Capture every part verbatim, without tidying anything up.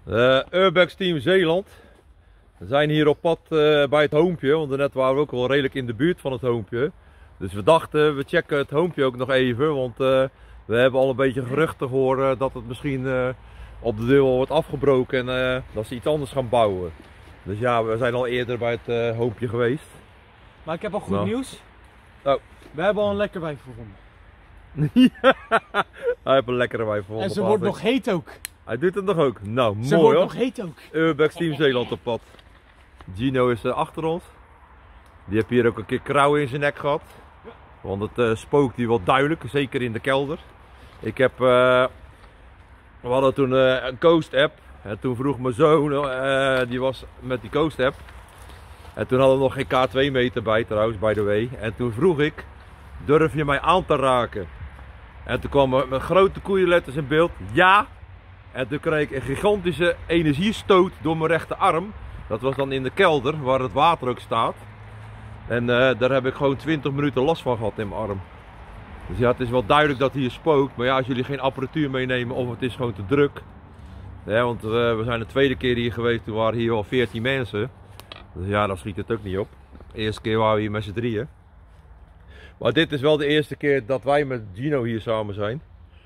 Uh, Urbex Team Zeeland. We zijn hier op pad uh, bij het Hoompje, want net waren we ook wel redelijk in de buurt van het Hoompje. Dus we dachten, we checken het Hoompje ook nog even, want uh, we hebben al een beetje geruchten gehoord dat het misschien uh, op de deur wordt afgebroken en uh, dat ze iets anders gaan bouwen. Dus ja, we zijn al eerder bij het uh, Hoompje geweest. Maar ik heb al goed nou. nieuws. Oh. We hebben al een lekker wijf gevonden. Ja, hij heeft een lekkere wijf gevonden. En ze wordt nog heet ook. Hij doet het nog ook. Nou, ze mooi wordt hoor. nog heet ook. Urbex Team Zeeland op pad. Gino is uh, achter ons. Die heeft hier ook een keer krauwen in zijn nek gehad. Want het uh, spookt hier wel duidelijk, zeker in de kelder. Ik heb, uh, we hadden toen uh, een Coast app. En toen vroeg mijn zoon, uh, die was met die Coast app. En toen hadden we nog geen K twee meter bij trouwens, by the way. En toen vroeg ik, durf je mij aan te raken? En toen kwamen mijn grote koeienletters in beeld, ja. En toen kreeg ik een gigantische energiestoot door mijn rechterarm. Dat was dan in de kelder, waar het water ook staat. En uh, daar heb ik gewoon twintig minuten last van gehad in mijn arm. Dus ja, het is wel duidelijk dat hier spookt. Maar ja, als jullie geen apparatuur meenemen of het is gewoon te druk. Ja, want uh, we zijn de tweede keer hier geweest, toen waren hier al veertien mensen. Dus ja, dan schiet het ook niet op. De eerste keer waren we hier met z'n drieën. Maar dit is wel de eerste keer dat wij met Gino hier samen zijn.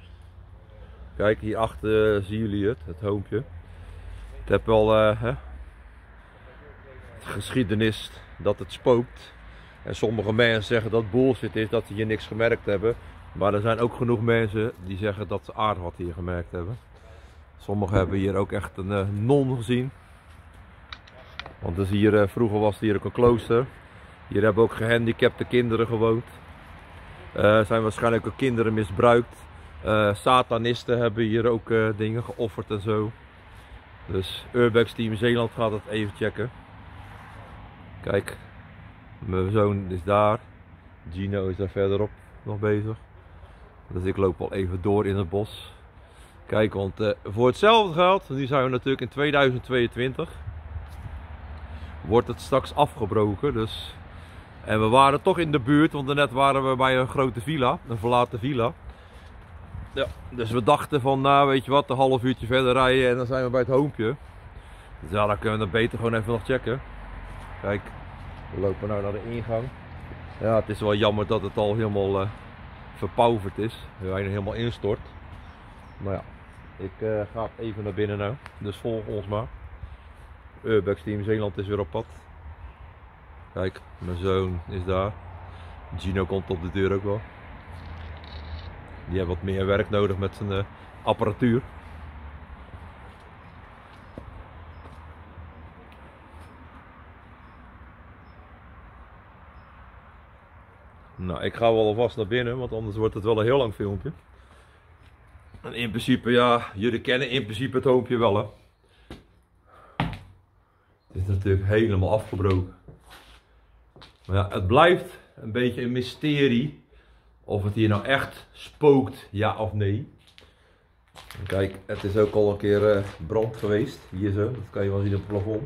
Kijk, hierachter uh, zien jullie het, het Hoompje. Het heeft wel uh, hè, geschiedenis dat het spookt. En sommige mensen zeggen dat bullshit is, dat ze hier niks gemerkt hebben. Maar er zijn ook genoeg mensen die zeggen dat ze aardig wat hier gemerkt hebben. Sommigen hebben hier ook echt een uh, non gezien. Want dus hier, uh, vroeger was het hier ook een klooster. Hier hebben ook gehandicapte kinderen gewoond. Er uh, zijn waarschijnlijk ook kinderen misbruikt. Uh, satanisten hebben hier ook uh, dingen geofferd en zo. Dus Urbex Team Zeeland gaat het even checken. Kijk, mijn zoon is daar. Gino is daar verderop nog bezig. Dus ik loop al even door in het bos. Kijk, want uh, voor hetzelfde geld, nu zijn we natuurlijk in tweeduizend tweeëntwintig. Wordt het straks afgebroken. Dus. En we waren toch in de buurt, want net waren we bij een grote villa, een verlaten villa. Ja, dus we dachten van, nou weet je wat, een half uurtje verder rijden en dan zijn we bij het Hoompje. Dus ja, dan kunnen we dat beter gewoon even nog checken. Kijk, we lopen nu naar de ingang. Ja, het is wel jammer dat het al helemaal uh, verpauverd is. Weinig helemaal instort. Maar ja, ik uh, ga even naar binnen nou. Dus volg ons maar. Urbex Team Zeeland is weer op pad. Kijk, mijn zoon is daar. Gino komt op de deur ook wel. Die heeft wat meer werk nodig met zijn uh, apparatuur. Nou, ik ga wel alvast naar binnen, want anders wordt het wel een heel lang filmpje. En in principe, ja, jullie kennen in principe het Hoompje wel, hè. Het is natuurlijk helemaal afgebroken. Maar ja, het blijft een beetje een mysterie of het hier nou echt spookt, ja of nee. En kijk, het is ook al een keer uh, brand geweest, hier zo, dat kan je wel zien op het plafond.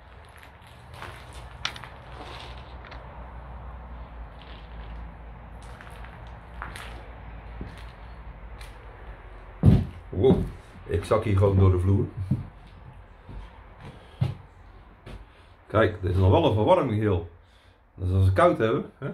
Wow, ik zak hier gewoon door de vloer. Kijk, er is nog wel een verwarming heel. Dus als we het koud hebben, hè?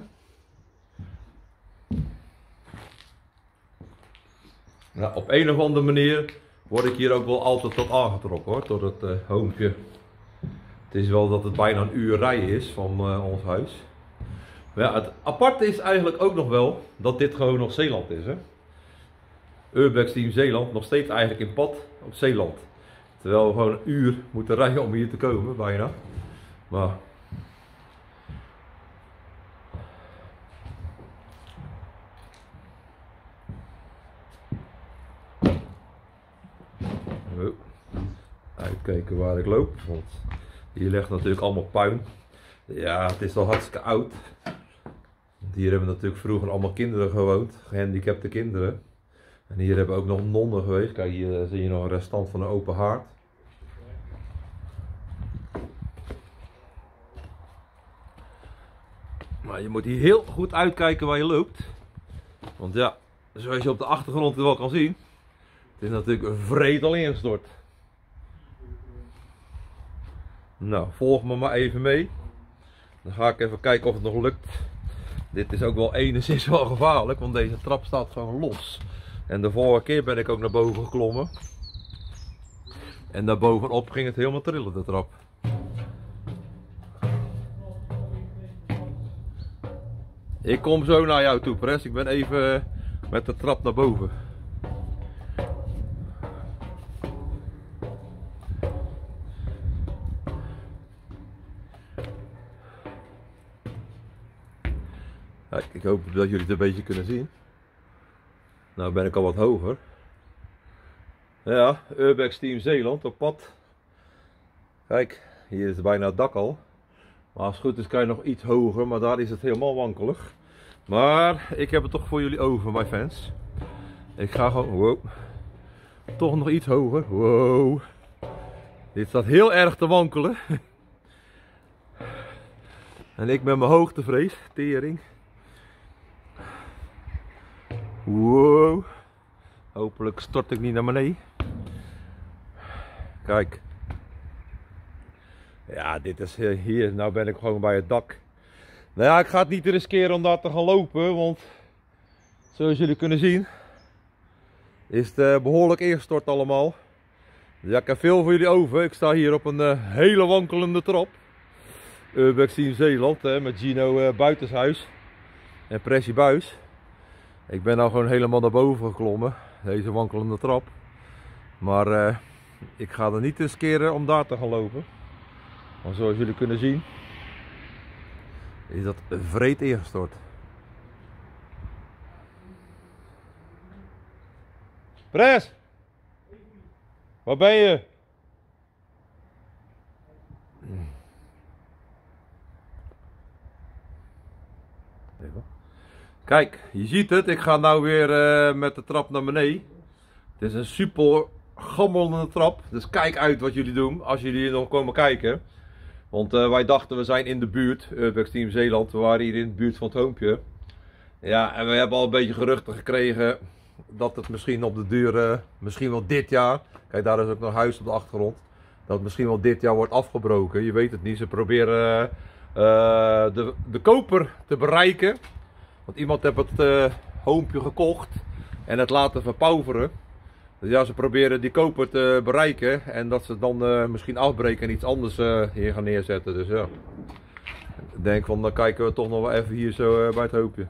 Nou, op een of andere manier word ik hier ook wel altijd tot aangetrokken hoor, tot het uh, Hoompje. Het is wel dat het bijna een uur rijden is van uh, ons huis. Maar ja, het aparte is eigenlijk ook nog wel dat dit gewoon nog Zeeland is. Hè? Urbex Team Zeeland nog steeds eigenlijk in pad op Zeeland. Terwijl we gewoon een uur moeten rijden om hier te komen, bijna. Maar oh. Uitkijken waar ik loop, want hier ligt natuurlijk allemaal puin. Ja, het is al hartstikke oud. Hier hebben natuurlijk vroeger allemaal kinderen gewoond, gehandicapte kinderen. En hier hebben ook nog nonnen geweest. Kijk, hier zie je nog een restant van een open haard. Maar je moet hier heel goed uitkijken waar je loopt. Want ja, zoals je op de achtergrond wel kan zien, het is natuurlijk een vreed al ingestort. Nou, volg me maar even mee. Dan ga ik even kijken of het nog lukt. Dit is ook wel enigszins wel gevaarlijk, want deze trap staat gewoon los. En de vorige keer ben ik ook naar boven geklommen. En daar bovenop ging het helemaal trillen, de trap. Ik kom zo naar jou toe, Pres. Ik ben even met de trap naar boven. Kijk, ik hoop dat jullie het een beetje kunnen zien. Nou ben ik al wat hoger. Ja, Urbex Team Zeeland op pad. Kijk, hier is bijna het dak al. Maar als het goed is kan je nog iets hoger, maar daar is het helemaal wankelig. Maar ik heb het toch voor jullie over, mijn fans. Ik ga gewoon, wow, toch nog iets hoger. Wow. Dit staat heel erg te wankelen. En ik met mijn hoogtevrees, tering. Wow. Hopelijk stort ik niet naar beneden. Kijk. Ja, dit is hier. Nou ben ik gewoon bij het dak. Nou ja, ik ga het niet riskeren om daar te gaan lopen. Want zoals jullie kunnen zien is het uh, behoorlijk ingestort allemaal. Dus ja, ik heb veel voor jullie over. Ik sta hier op een uh, hele wankelende trap. Urbex Team Zeeland uh, met Gino uh, buitenshuis. En Pressie buis. Ik ben nou gewoon helemaal naar boven geklommen. Deze wankelende trap. Maar uh, ik ga er niet riskeren om daar te gaan lopen. Maar zoals jullie kunnen zien is dat vreed ingestort. Pres! Waar ben je? Kijk, je ziet het. Ik ga nou weer uh, met de trap naar beneden. Het is een super gammelende trap. Dus kijk uit wat jullie doen als jullie hier nog komen kijken. Want uh, wij dachten we zijn in de buurt, Urbex Team Zeeland. We waren hier in de buurt van het hoompje. Ja, en we hebben al een beetje geruchten gekregen dat het misschien op de duur, uh, misschien wel dit jaar. Kijk, daar is ook nog huis op de achtergrond. Dat het misschien wel dit jaar wordt afgebroken. Je weet het niet. Ze proberen uh, uh, de, de koper te bereiken. Want iemand heeft het uh, hoompje gekocht en het laten verpauveren. Dus ja, ze proberen die koper te bereiken en dat ze dan uh, misschien afbreken en iets anders uh, hier gaan neerzetten. Dus ja, ik denk van dan kijken we toch nog wel even hier zo uh, bij het hoopje.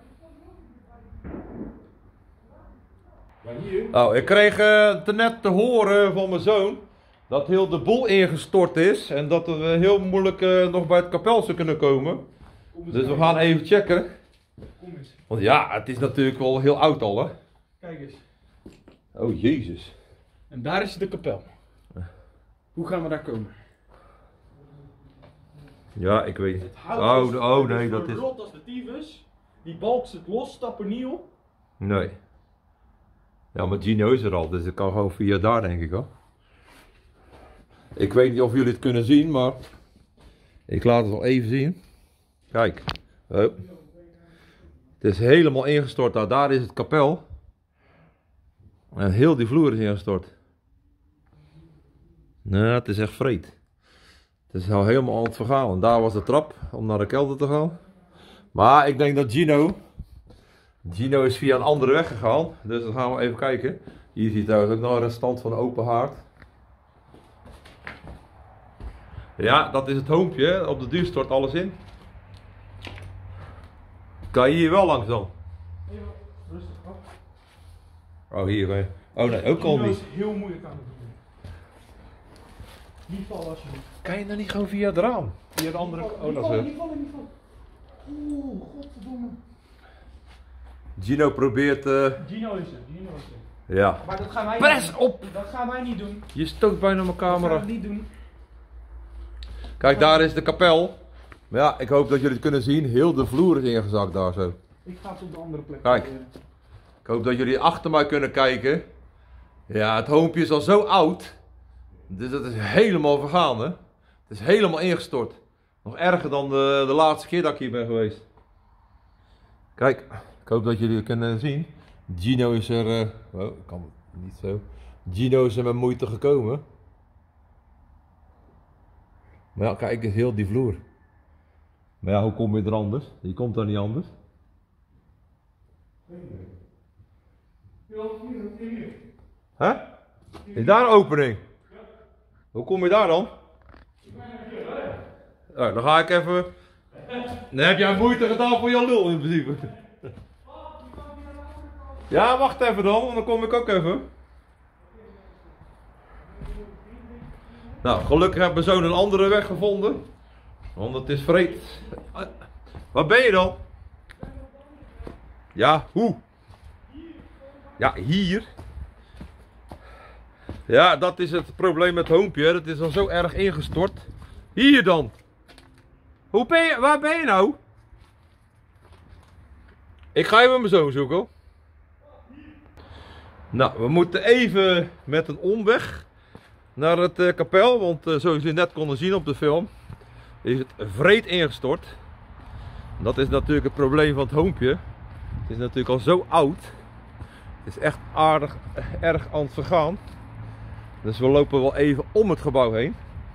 Nou, ik kreeg uh, net te horen van mijn zoon dat heel de boel ingestort is en dat we heel moeilijk uh, nog bij het kapel zou kunnen komen. Dus we gaan even checken. Want ja, het is natuurlijk wel heel oud al, hè. Kijk eens. Oh jezus. En daar is de kapel. Hoe gaan we daar komen? Ja, ik weet Het het. hout Oh, is, oh nee, dat is... rot als de tyfus. Die balk zit los, stappen nieuw. Nee. Ja, maar Gino is er al, dus ik kan gewoon via daar denk ik hoor. Ik weet niet of jullie het kunnen zien, maar ik laat het wel even zien. Kijk. Oh. Het is helemaal ingestort daar. Daar is het kapel. En heel die vloer is ingestort. Nou, het is echt vreed. Het is al helemaal aan het vergaan. En daar was de trap om naar de kelder te gaan. Maar ik denk dat Gino... Gino is via een andere weg gegaan. Dus dan gaan we even kijken. Hier ziet je ook nog een restant van een open haard. Ja, dat is het hoompje. Op de duur stort alles in. Kan je hier wel langs dan? Ja, rustig af. Oh, hier kan je. Oh nee, ook al Gino niet. is heel moeilijk aan het doen. Niet vallen alsjeblieft. Kan je nou niet gewoon via het raam? Via de andere. Oh, dat is het. Niet vallen, niet vallen. Oeh, godverdomme. Gino probeert. Uh... Gino is er, Gino is er. Ja. Maar dat gaan wij Press niet op! Dat gaan wij niet doen. Je stoot bijna mijn Dat gaan camera. we niet doen. Kijk, daar is de kapel. Maar ja, ik hoop dat jullie het kunnen zien. Heel de vloer is ingezakt daar zo. Ik ga het op de andere plek Kijk. proberen. Ik hoop dat jullie achter mij kunnen kijken. Ja, het hoompje is al zo oud. Dus dat is helemaal vergaan, hè. Het is helemaal ingestort. Nog erger dan de, de laatste keer dat ik hier ben geweest. Kijk, ik hoop dat jullie het kunnen zien. Gino is er... Uh... Oh, ik kan het niet zo. Gino is er met moeite gekomen. Maar ja, kijk eens heel die vloer. Maar ja, hoe kom je er anders? Je komt daar niet anders. Hè? Is daar een opening? Hoe kom je daar dan? Nou, dan ga ik even. Dan heb jij moeite gedaan voor je lul in principe. Ja, wacht even dan, want dan kom ik ook even. Nou, gelukkig hebben we zo een andere weg gevonden. Want het is vreed. Waar ben je dan? Ja, hoe? Ja, hier. Ja, dat is het probleem met Hoompje. Dat is al zo erg ingestort. Hier dan. Hoe ben je? Waar ben je nou? Ik ga even mijn zoon zoeken. Nou, we moeten even met een omweg naar het uh, kapel. Want uh, zoals jullie net konden zien op de film, is het vreed ingestort. Dat is natuurlijk het probleem van het Hoompje. Het is natuurlijk al zo oud. Het is echt aardig, erg aan het vergaan. Dus we lopen wel even om het gebouw heen.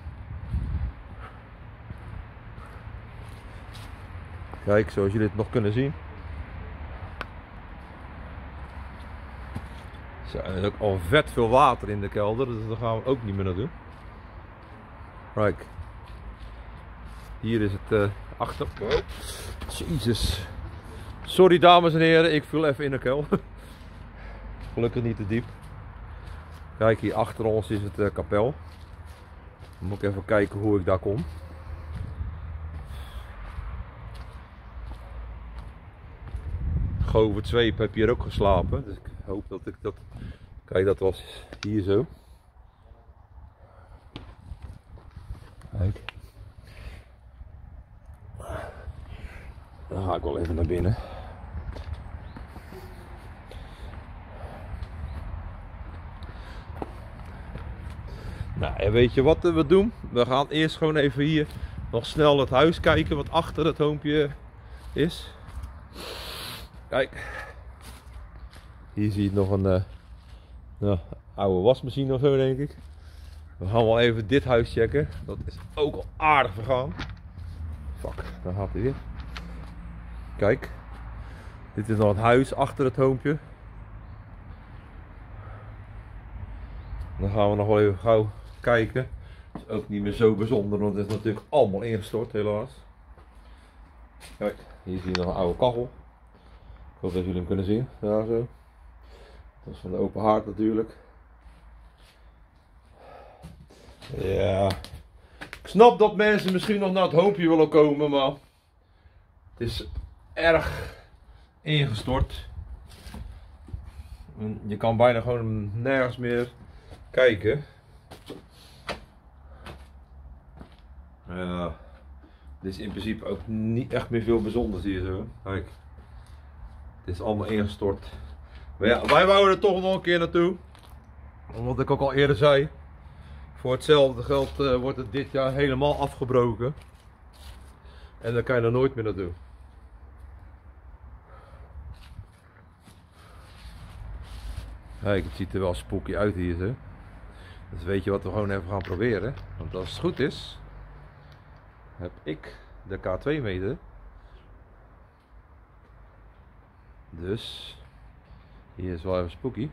Kijk, zoals jullie het nog kunnen zien. Zo, er is ook al vet veel water in de kelder, dus daar gaan we ook niet meer naartoe. Kijk. Hier is het uh, achter. Oh. Jezus. Sorry dames en heren, ik viel even in de kelder. Gelukkig niet te diep. Kijk, hier achter ons is het uh, kapel. Dan moet ik even kijken hoe ik daar kom. Govert Zweep heb hier ook geslapen, dus ik hoop dat ik dat... Kijk, dat was hier zo. Kijk. Dan ga ik wel even naar binnen. Nou, en weet je wat we doen? We gaan eerst gewoon even hier nog snel het huis kijken wat achter het Hoompje is. Kijk. Hier zie je nog een uh, nou, oude wasmachine of zo, denk ik. We gaan wel even dit huis checken. Dat is ook al aardig vergaan. Fuck, daar gaat hij weer. Kijk. Dit is nog het huis achter het Hoompje. Dan gaan we nog wel even gauw kijken. Dat is ook niet meer zo bijzonder, want het is natuurlijk allemaal ingestort, helaas. Kijk, hier zie je nog een oude kachel. Ik hoop dat jullie hem kunnen zien. Daar zo. Dat is van de open haard natuurlijk. Ja. Ik snap dat mensen misschien nog naar het Hoompje willen komen, maar het is erg ingestort. Je kan bijna gewoon nergens meer kijken. Ja. Dit is in principe ook niet echt meer veel bijzonders hier zo. Kijk. Het is allemaal ingestort. Maar ja, wij wouden er toch nog een keer naartoe. Omdat ik ook al eerder zei. Voor hetzelfde geld uh, wordt het dit jaar helemaal afgebroken. En dan kan je er nooit meer naartoe. Kijk, het ziet er wel spooky uit hier zo. Dus weet je wat we gewoon even gaan proberen. Want als het goed is, heb ik de K twee meter. Dus hier is wel even spooky.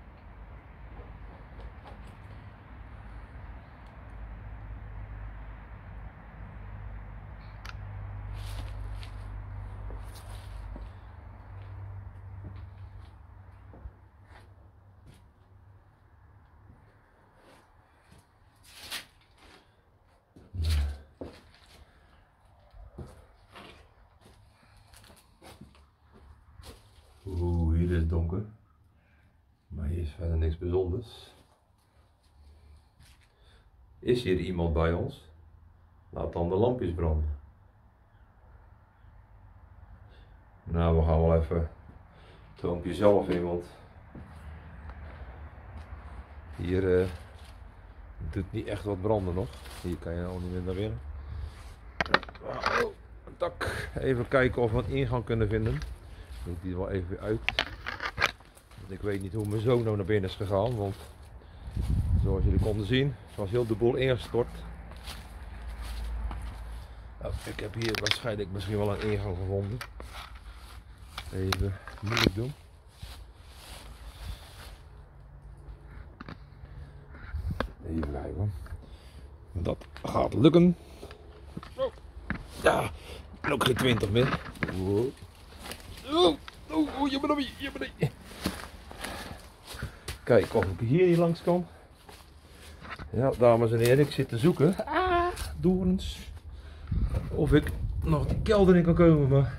Oeh, hier is het donker. Maar hier is verder niks bijzonders. Is hier iemand bij ons? Laat dan de lampjes branden. Nou, we gaan wel even het Hoompje zelf in, want hier uh, doet niet echt wat branden nog. Hier kan je al niet meer naar binnen. Oh, een dak. Even kijken of we een ingang kunnen vinden. Ik doe die er wel even weer uit. Want ik weet niet hoe mijn zoon nou naar binnen is gegaan, want zoals jullie konden zien was heel de boel ingestort. Nou, ik heb hier waarschijnlijk misschien wel een ingang gevonden. Even moeilijk doen. Even kijken. Dat gaat lukken. Ja, en ook geen twintig meer. Oh, oh, oh, je bent er, je bent er. Kijk of ik hier niet langs kan. Ja, dames en heren, ik zit te zoeken. Ah, doorns. Of ik nog die kelder in kan komen, maar.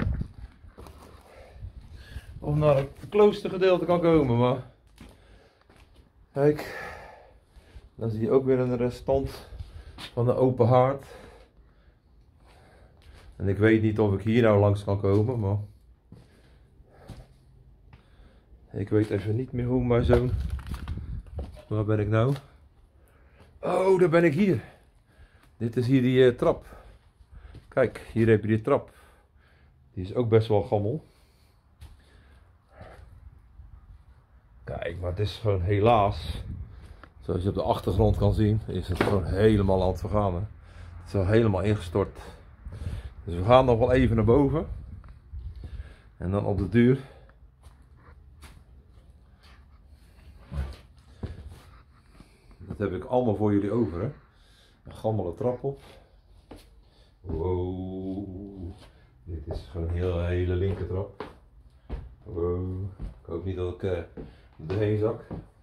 Of naar het kloostergedeelte kan komen, maar. Kijk. Dan zie je ook weer een restant van de open haard. En ik weet niet of ik hier nou langs kan komen, maar. Ik weet even niet meer hoe mijn zoon. Waar ben ik nou? Oh, daar ben ik hier. Dit is hier die uh, trap. Kijk, hier heb je die trap. Die is ook best wel gammel. Kijk, maar het is gewoon helaas. Zoals je op de achtergrond kan zien, is het gewoon helemaal aan het vergaan. Hè? Het is al helemaal ingestort. Dus we gaan nog wel even naar boven. En dan op de duur. Dat heb ik allemaal voor jullie over. Hè? Een gammele trap op. Wow. Dit is gewoon een heel, hele linker trap. Wow. Ik hoop niet dat ik uh, erheen zak.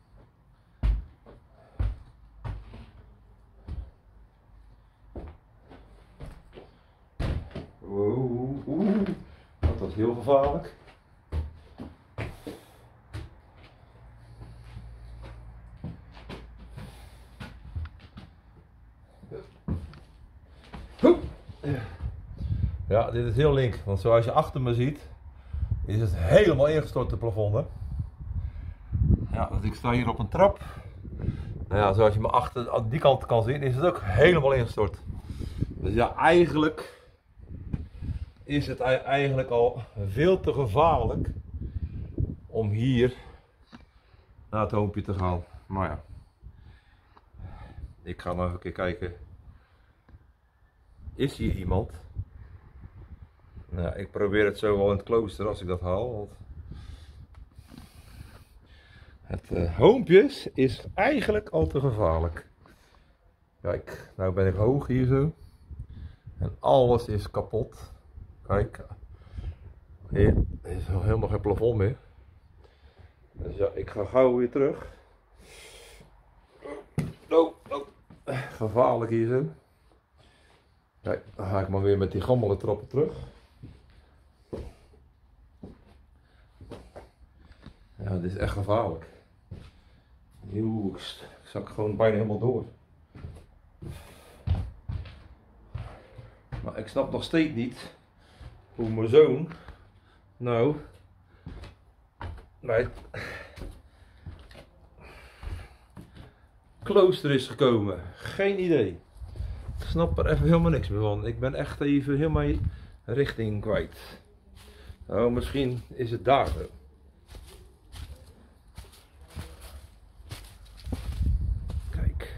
Wow. Oeh. Dat was heel gevaarlijk. Ja, dit is heel link, want zoals je achter me ziet, is het helemaal ingestort, de plafond. Hè? Ja, dus ik sta hier op een trap. Nou ja, zoals je me achter aan die kant kan zien, is het ook helemaal ingestort. Dus ja, eigenlijk is het eigenlijk al veel te gevaarlijk om hier naar het hoompje te gaan. Maar ja, ik ga nog een keer kijken. Is hier iemand? Nou, ik probeer het zo wel in het klooster als ik dat haal. Want het uh, hoompjes is eigenlijk al te gevaarlijk. Kijk, nou ben ik hoog hier zo. En alles is kapot. Kijk, hier is helemaal geen plafond meer. Dus ja, ik ga gauw weer terug. Oh, oh. Gevaarlijk hier zo. Kijk, dan ga ik maar weer met die gammele trappen terug. Ja, dit is echt gevaarlijk. Nieuw, ik zak gewoon bijna helemaal door. Maar ik snap nog steeds niet hoe mijn zoon nou bij het klooster is gekomen. Geen idee. Ik snap er even helemaal niks meer van. Ik ben echt even helemaal richting kwijt. Nou, misschien is het daar zo. Kijk.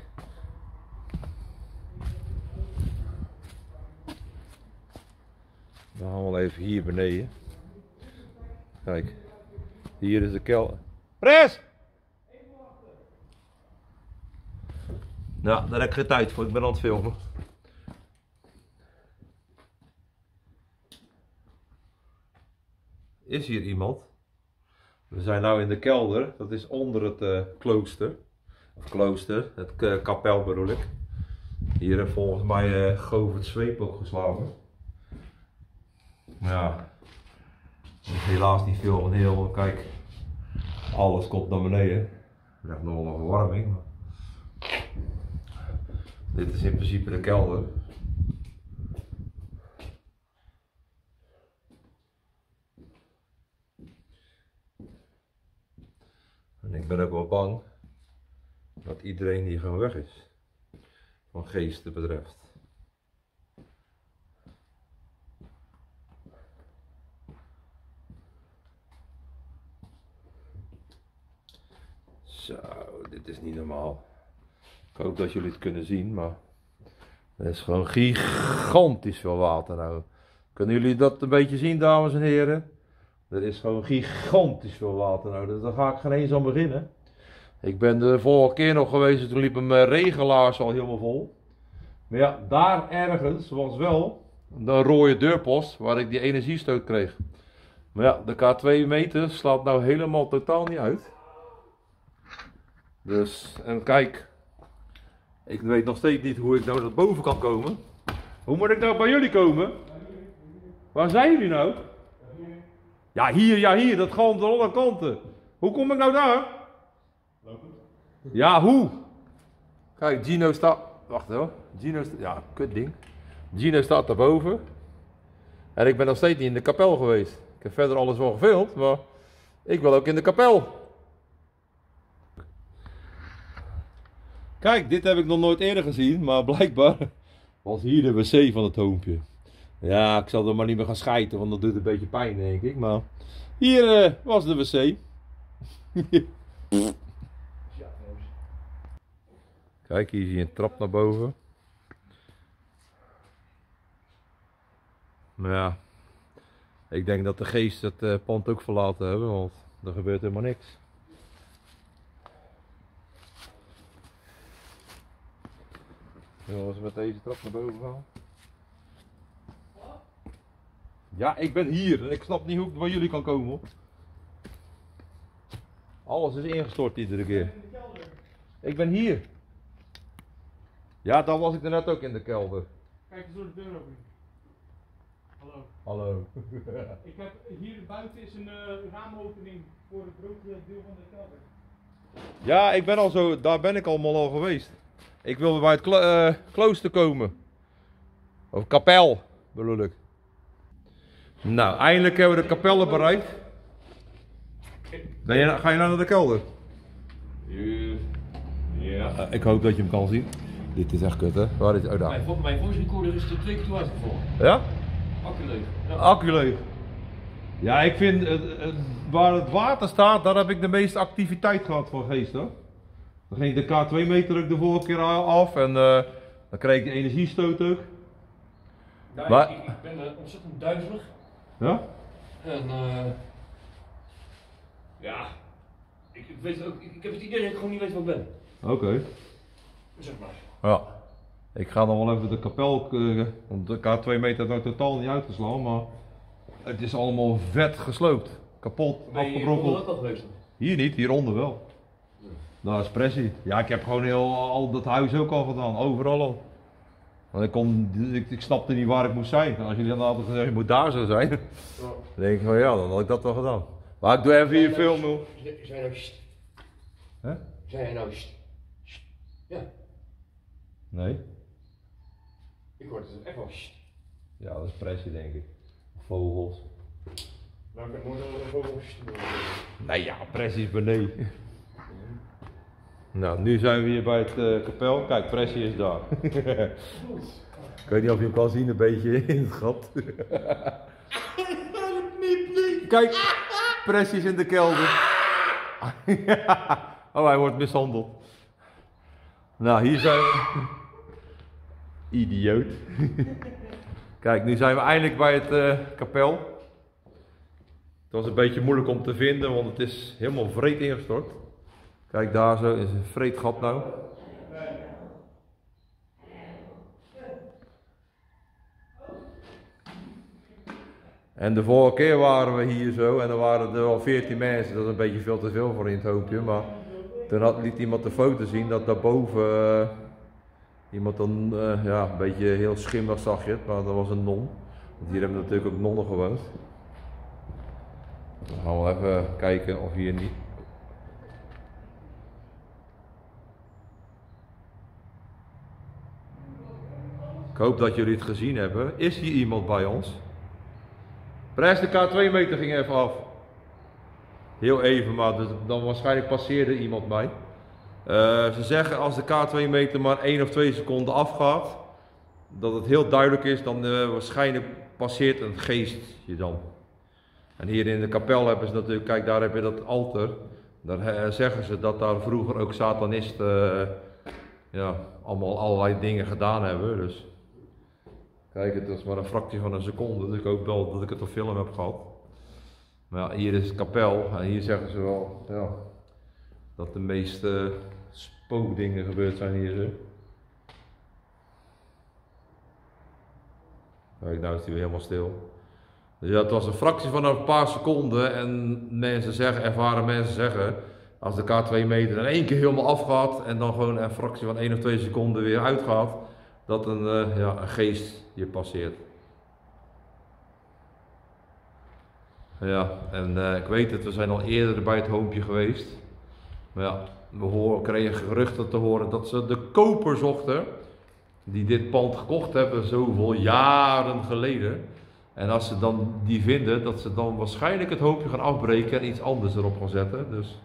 Dan gaan we wel even hier beneden. Kijk. Hier is de kelder. Pres! Nou, daar heb ik geen tijd voor. Ik ben aan het filmen. Is hier iemand? We zijn nu in de kelder. Dat is onder het uh, klooster. Of klooster. Het uh, kapel bedoel ik. Hier heeft volgens mij uh, Govert Zweep ook geslagen. Ja. Er is helaas niet veel van heel. Kijk. Alles komt naar beneden. Er ligt nog wel een verwarming. Maar... Dit is in principe de kelder. En ik ben ook wel bang dat iedereen hier gewoon weg is. Wat geesten betreft. Zo, dit is niet normaal. Ik hoop dat jullie het kunnen zien, maar Het is gewoon gigantisch veel water nou. Kunnen jullie dat een beetje zien, dames en heren? Er is gewoon gigantisch veel water nou, dus daar ga ik geen eens aan beginnen. Ik ben de vorige keer nog geweest, toen liepen mijn regelaars al helemaal vol. Maar ja, daar ergens was wel een rode deurpost waar ik die energiestoot kreeg. Maar ja, de K twee meter slaat nou helemaal totaal niet uit. Dus, en kijk, ik weet nog steeds niet hoe ik nou naar boven kan komen. Hoe moet ik nou bij jullie komen? Waar zijn jullie nou? Ja, hier, ja, hier, dat gaat aan alle kanten. Hoe kom ik nou daar? Ja, hoe? Kijk, Gino staat. Wacht hoor. Gino staat. Ja, kut ding. Gino staat daarboven. En ik ben nog steeds niet in de kapel geweest. Ik heb verder alles wel gefilmd, maar ik wil ook in de kapel. Kijk, dit heb ik nog nooit eerder gezien, maar blijkbaar was hier de wc van het hoompje. Ja, ik zal er maar niet meer gaan schijten, want dat doet een beetje pijn, denk ik. Maar hier uh, was de wc. Kijk, hier zie je een trap naar boven. Maar ja, ik denk dat de geest het uh, pand ook verlaten hebben, want er gebeurt helemaal niks. Zullen we met deze trap naar boven gaan? Ja, ik ben hier en ik snap niet hoe ik bij jullie kan komen hoor. Alles is ingestort iedere keer. Ik ben hier. Ja, dan was ik er net ook in de kelder. Kijk eens door de deur open. Hallo. Hallo. Ik heb, hier buiten is een uh, raamopening voor het grote deel van de kelder. Ja, ik ben al zo, daar ben ik allemaal al geweest. Ik wil bij het klo uh, klooster komen. Of kapel, bedoel ik. Nou, eindelijk hebben we de kapellen bereikt. Ben je, ga je nou naar de kelder? Ja. Uh, ik hoop dat je hem kan zien. Dit is echt kut hè. Waar is, oh, daar. Mijn, vo mijn voice recorder is er twee keer toe uitgevallen. Ja? Accu leeg. Ja. Accu leeg. Ja, ik vind uh, uh, waar het water staat, daar heb ik de meeste activiteit gehad voor geest hoor. Dan ging de K twee meter ook de vorige keer af en uh, dan kreeg ik de energiestoot ook. Ja, maar... ik, ik ben uh, ontzettend duizelig. Ja? En uh, ja, ik, ik weet ook, ik, ik heb het idee dat ik gewoon niet weet wat ik ben. Oké. Okay. Zeg maar. Ja. Ik ga dan wel even de kapel, uh, want de K twee meter heeft nou totaal niet uitgeslagen, maar het is allemaal vet gesloopt. Kapot, Ben je afgebrokkeld. hier ook al geweest? Hier niet, hieronder wel. Ja. Daar is pressie. Ja, ik heb gewoon heel al dat huis ook al gedaan, overal al. Want ik, kon, ik, ik snapte niet waar ik moest zijn. En als jullie dan altijd gezegd, je moet daar zo zijn. Ja. Dan denk ik van ja, dan had ik dat wel gedaan. Maar ik doe even hier filmen. Zijn nou sst? Hè? Zijn jij nou sst? Ja. Nee. Ik hoor het echt wel sst. Ja, dat is pressie denk ik. Vogels. Nou, ik heb nooit al een vogel sst. Nee ja, pressie is beneden. Nou, nu zijn we hier bij het uh, kapel. Kijk, pressie is daar. Ik weet niet of je hem kan zien, een beetje in het gat. Kijk, pressie is in de kelder. Oh, hij wordt mishandeld. Nou, hier zijn we. Idioot. Kijk, nu zijn we eindelijk bij het uh, kapel. Het was een beetje moeilijk om te vinden, want het is helemaal vreed ingestort. Kijk, daar zo is een vreed gat nou. En de vorige keer waren we hier zo en er waren er al veertien mensen. Dat is een beetje veel te veel voor in het hoompje, maar toen had, liet iemand de foto zien dat daarboven uh, iemand dan uh, ja, een beetje heel schimmig zag je het, maar dat was een non. Want hier hebben natuurlijk ook nonnen gewoond. Dan gaan we even kijken of hier niet. Ik hoop dat jullie het gezien hebben. Is hier iemand bij ons? Prijs de K twee meter ging even af. Heel even, maar dan waarschijnlijk passeerde iemand mij. Uh, ze zeggen als de K twee meter maar één of twee seconden afgaat, dat het heel duidelijk is, dan uh, waarschijnlijk passeert een geest je dan. En hier in de kapel hebben ze natuurlijk, kijk daar heb je dat altaar. Daar uh, zeggen ze dat daar vroeger ook satanisten uh, ja, allemaal allerlei dingen gedaan hebben. Dus kijk, het is maar een fractie van een seconde, dus ik hoop wel dat ik het op film heb gehad. Maar ja, hier is het kapel en hier zeggen ze wel ja, dat de meeste spookdingen gebeurd zijn hier. Zo. Kijk, nou is hij weer helemaal stil. Dus ja, het was een fractie van een paar seconden en mensen zeggen, ervaren mensen zeggen, als de K twee meter in één keer helemaal afgaat en dan gewoon een fractie van één of twee seconden weer uitgaat, dat een, uh, ja, een geest hier passeert. Ja, en uh, ik weet het, we zijn al eerder bij het hoompje geweest. Maar ja, we horen, kregen geruchten te horen dat ze de koper zochten, die dit pand gekocht hebben zoveel jaren geleden. En als ze dan die vinden, dat ze dan waarschijnlijk het hoopje gaan afbreken en iets anders erop gaan zetten. Dus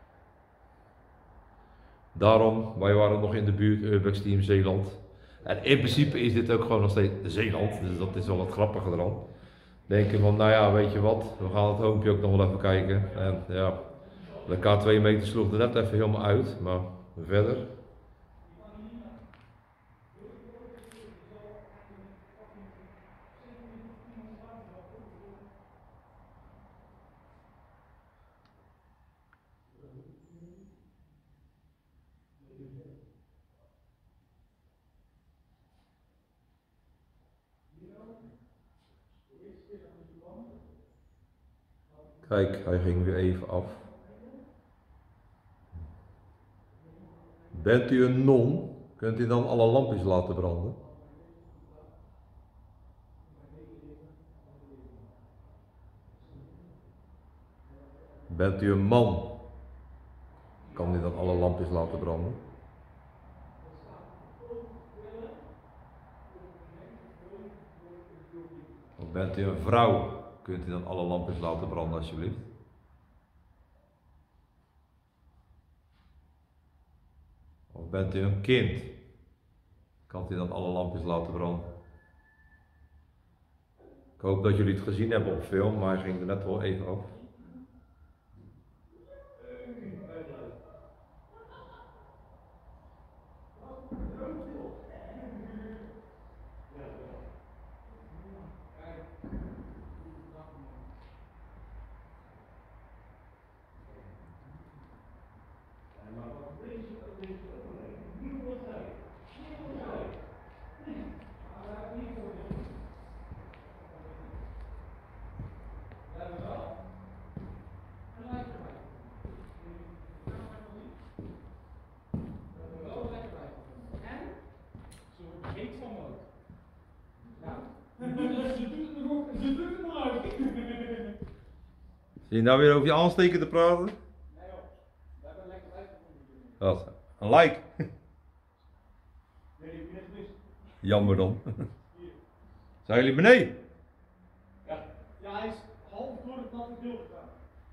daarom, wij waren nog in de buurt, Urbex Team Zeeland. En in principe is dit ook gewoon nog steeds Zeeland, dus dat is wel het grappige eraan. Denken van, nou ja, weet je wat, we gaan het hoopje ook nog wel even kijken. En ja, de K twee meter sloeg er net even helemaal uit, maar verder. Kijk, hij ging weer even af. Bent u een non? Kunt u dan alle lampjes laten branden? Bent u een man? Kan u dan alle lampjes laten branden? Of bent u een vrouw? Kunt u dan alle lampjes laten branden alsjeblieft? Of bent u een kind? Kan u dan alle lampjes laten branden? Ik hoop dat jullie het gezien hebben op film, maar hij ging er net wel even af. Zie je nou weer over je aansteken te praten? Nee joh, we hebben een lekker like. Wat? Een like? Nee, die heb je net gemist. Jammer dan. Zijn jullie beneden? Ja, ja, hij is half door het natte deel gegaan.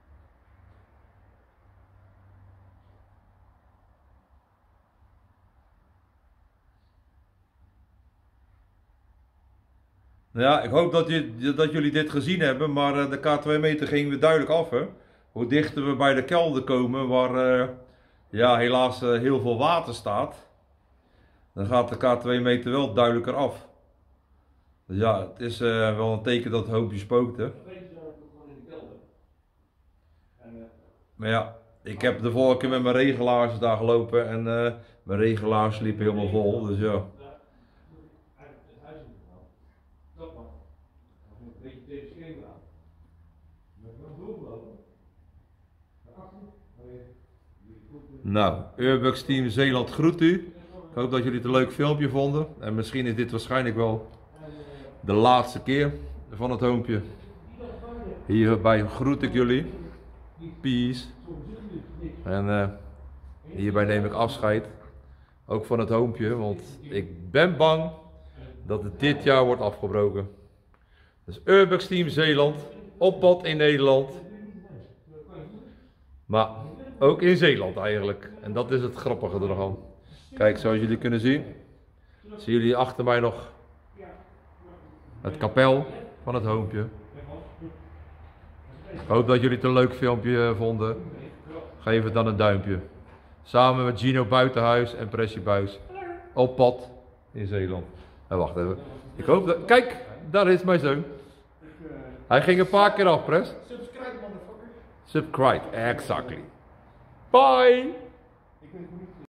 Ja, ik hoop dat, je, dat jullie dit gezien hebben, maar de K twee meter ging weer duidelijk af. Hè? Hoe dichter we bij de kelder komen, waar uh, ja, helaas uh, heel veel water staat, dan gaat de K twee meter wel duidelijker af. Dus ja, het is uh, wel een teken dat het hoopje spookt. Hè? Maar ja, ik heb de vorige keer met mijn regelaars daar gelopen en uh, mijn regelaars liepen helemaal vol, dus ja. Nou, Urbex Team Zeeland groet u. Ik hoop dat jullie het een leuk filmpje vonden. En misschien is dit waarschijnlijk wel de laatste keer van het hoompje. Hierbij groet ik jullie. Peace. En uh, hierbij neem ik afscheid. Ook van het hoompje, want ik ben bang dat het dit jaar wordt afgebroken. Dus Urbex Team Zeeland, op pad in Nederland. Maar ook in Zeeland eigenlijk. En dat is het grappige ervan. Kijk, zoals jullie kunnen zien, zien jullie achter mij nog het kapel van het hoompje. Ik hoop dat jullie het een leuk filmpje vonden. Geef het dan een duimpje. Samen met Gino Buitenhuis en Pressie Buis. op pad in Zeeland. En wacht even. Ik hoop dat... Kijk, daar is mijn zoon. Hij ging een paar keer af, Pres. Subscribe, motherfucker. Subscribe, exactly. Bye!